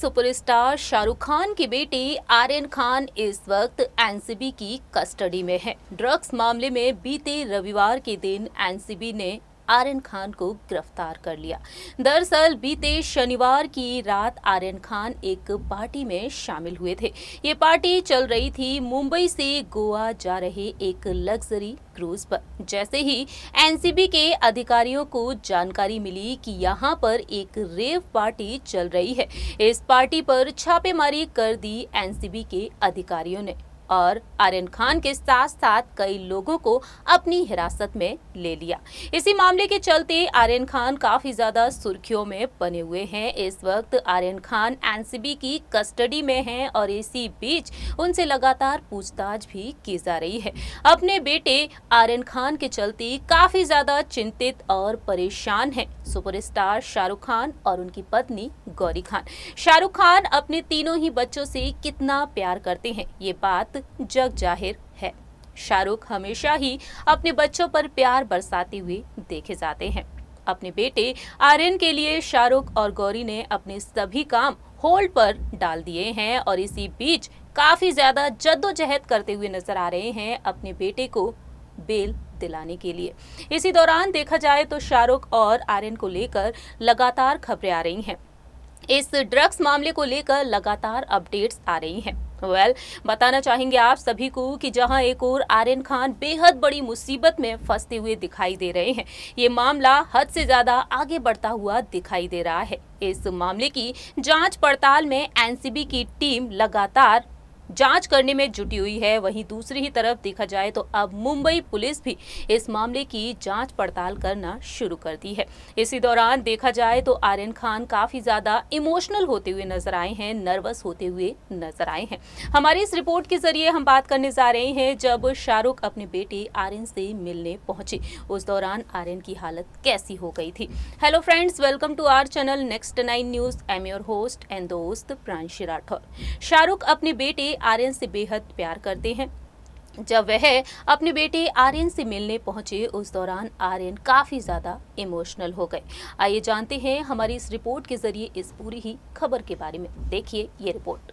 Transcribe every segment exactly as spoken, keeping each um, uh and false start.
Superstar Shahrukh Khan की बेटी आर्यन खान इस वक्त एनसीबी की कस्टडी में है। ड्रग्स मामले में बीते रविवार के दिन एनसीबी ने आर्यन खान को गिरफ्तार कर लिया। दरअसल बीते शनिवार की रात आर्यन खान एक पार्टी में शामिल हुए थे। ये पार्टी चल रही थी मुंबई से गोवा जा रहे एक लग्जरी क्रूज पर। जैसे ही एनसीबी के अधिकारियों को जानकारी मिली कि यहाँ पर एक रेव पार्टी चल रही है, इस पार्टी पर छापेमारी कर दी एनसीबी के अधिकारियों ने और आर्यन खान के साथ साथ कई लोगों को अपनी हिरासत में ले लिया। इसी मामले के चलते आर्यन खान काफी ज्यादा सुर्खियों में बने हुए हैं। इस वक्त आर्यन खान एनसीबी की कस्टडी में हैं और इसी बीच उनसे लगातार पूछताछ भी की जा रही है। अपने बेटे आर्यन खान के चलते काफी ज्यादा चिंतित और परेशान हैं सुपरस्टार शाहरुख खान और उनकी पत्नी गौरी खान। शाहरुख खान अपने तीनों ही बच्चों से कितना प्यार करते हैं, ये बात जग जाहिर है। शाहरुख हमेशा ही अपने बच्चों पर प्यार बरसाते हुए देखे जाते हैं। अपने बेटे आर्यन के लिए शाहरुख और गौरी ने अपने सभी काम होल्ड पर डाल दिए हैं और इसी बीच काफी ज्यादा जद्दोजहद करते हुए नजर आ रहे हैं अपने बेटे को बेल दिलाने के लिए। इसी दौरान देखा जाए तो शाहरुख और आर्यन को लेकर लगातार खबरें आ रही हैं। इस ड्रग्स मामले को लेकर लगातार अपडेट्स आ रही हैं। वेल well, बताना चाहेंगे आप सभी को कि जहां एक और आर्यन खान बेहद बड़ी मुसीबत में फंसते हुए दिखाई दे रहे हैं, ये मामला हद से ज्यादा आगे बढ़ता हुआ दिखाई दे रहा है। इस मामले की जांच पड़ताल में एनसीबी की टीम लगातार जांच करने में जुटी हुई है। वहीं दूसरी ही तरफ देखा जाए तो अब मुंबई पुलिस भी इस मामले की जांच पड़ताल करना शुरू कर दी है। इसी दौरान देखा जाए तो आर्यन खान काफी ज्यादा इमोशनल होते हुए नजर आए हैं, नर्वस होते हुए नजर आए हैं। हमारी इस रिपोर्ट के जरिए हम बात करने जा रहे हैं जब शाहरुख अपने बेटे आर्यन से मिलने पहुंचे, उस दौरान आर्यन की हालत कैसी हो गई थी। Hello friends, welcome to our channel next nine news. I am your host and दोस्त प्रांशी राठौर। शाहरुख अपने बेटे आर्यन से बेहद प्यार करते हैं। जब वह अपने बेटे आर्यन से मिलने पहुंचे, उस दौरान आर्यन काफी ज्यादा इमोशनल हो गए। आइए जानते हैं हमारी इस रिपोर्ट के जरिए इस पूरी ही खबर के बारे में। देखिए ये रिपोर्ट।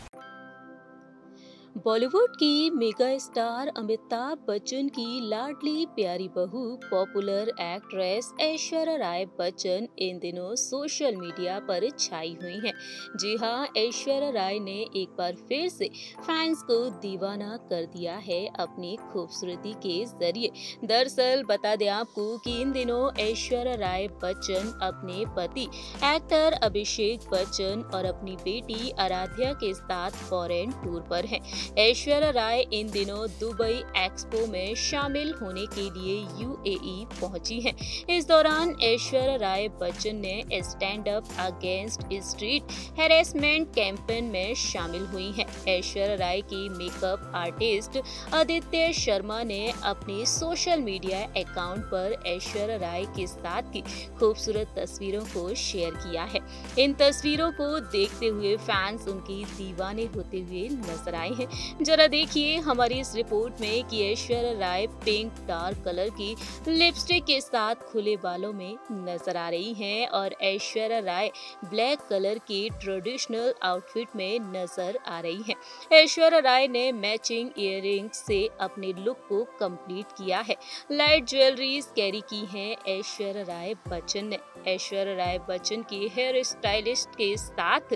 बॉलीवुड की मेगा स्टार अमिताभ बच्चन की लाडली प्यारी बहू पॉपुलर एक्ट्रेस ऐश्वर्या राय बच्चन इन दिनों सोशल मीडिया पर छाई हुई हैं। जी हां, ऐश्वर्या राय ने एक बार फिर से फैंस को दीवाना कर दिया है अपनी खूबसूरती के जरिए। दरअसल बता दें आपको कि इन दिनों ऐश्वर्या राय बच्चन अपने पति एक्टर अभिषेक बच्चन और अपनी बेटी आराध्या के साथ फॉरेन टूर पर हैं। ऐश्वर्या राय इन दिनों दुबई एक्सपो में शामिल होने के लिए यूएई पहुंची हैं। इस दौरान ऐश्वर्या राय बच्चन ने stand up against street harassment campaign में शामिल हुई हैं। ऐश्वर्या राय की मेकअप आर्टिस्ट आदित्य शर्मा ने अपने सोशल मीडिया अकाउंट पर ऐश्वर्या राय के साथ की खूबसूरत तस्वीरों को शेयर किया है। इन तस्वीरों को देखते हुए फैंस उनकी दीवाने होते हुए नजर आए हैं। जरा देखिए हमारी इस रिपोर्ट में कि Aishwarya Rai pink dark colour की लिपस्टिक के साथ खुले बालों में नजर आ रही हैं और ऐश्वर्या राय ब्लैक कलर की ट्रेडिशनल आउटफिट में नजर आ रही हैं। ऐश्वर्या राय ने मैचिंग इयररिंग्स से अपने लुक को कंप्लीट किया है। लाइट ज्वेलरीज कैरी की हैं ऐश्वर्या राय बच्चन ने। ऐश्वर्या राय बच्चन की हेयर स्टाइलिस्ट के साथ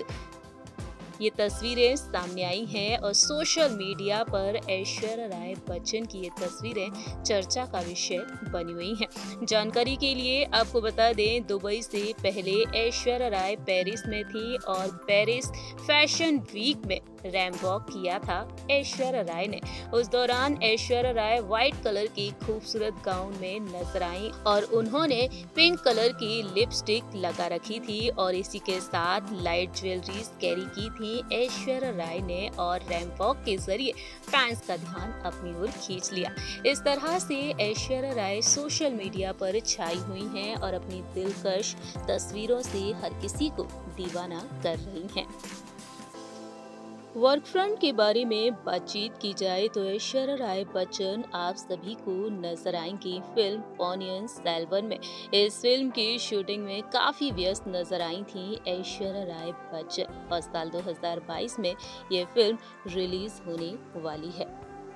ये तस्वीरें सामने आई हैं और सोशल मीडिया पर ऐश्वर्या राय बच्चन की ये तस्वीरें चर्चा का विषय बनी हुई हैं। जानकारी के लिए आपको बता दें, दुबई से पहले ऐश्वर्या राय पेरिस में थी और पेरिस फैशन वीक में रैंप वॉक किया था ऐश्वर्या राय ने। उस दौरान ऐश्वर्या राय व्हाइट कलर की खूबसूरत गाउन में नजर आई और उन्होंने पिंक कलर की लिपस्टिक लगा रखी थी और इसी के साथ लाइट ज्वेलरीज कैरी की थी ऐश्वर्या राय ने और रैंप वॉक के जरिए फैंस का ध्यान अपनी ओर खींच लिया। इस तरह से ऐश्वर्या राय सोशल मीडिया पर छाई हुई हैं और अपनी दिलकश तस्वीरों से हर किसी को दीवाना कर रही हैं। वर्क फ्रंट के बारे में बातचीत की जाए तो ऐश्वर्या राय बच्चन आप सभी को नजर आएंगी फिल्म पोन्नियिन सेल्वन में। इस फिल्म की शूटिंग में काफी व्यस्त नजर आई थी ऐश्वर्या राय बच्चन और साल दो हज़ार बाईस में ये फिल्म रिलीज होने वाली है।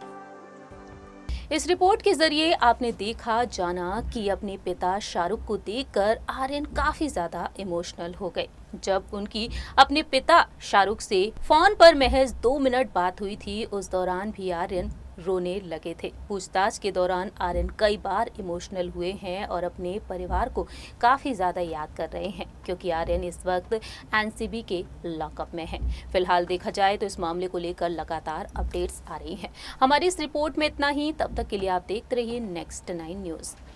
इस रिपोर्ट के जरिए आपने देखा जाना कि अपने पिता शाहरुख को देखकर आर्यन काफी ज्यादा इमोशनल हो गए। जब उनकी अपने पिता शाहरुख से फोन पर महज दो मिनट बात हुई थी, उस दौरान भी आर्यन रोने लगे थे। पूछताछ के दौरान आर्यन कई बार इमोशनल हुए हैं और अपने परिवार को काफी ज्यादा याद कर रहे हैं, क्योंकि आर्यन इस वक्त एनसीबी के लॉकअप में है। फिलहाल देखा जाए तो इस मामले को लेकर लगातार अपडेट्स आ रही हैं। हमारी इस रिपोर्ट में इतना ही। तब तक के लिए आप देखते रहिए नेक्स्ट नाइन न्यूज।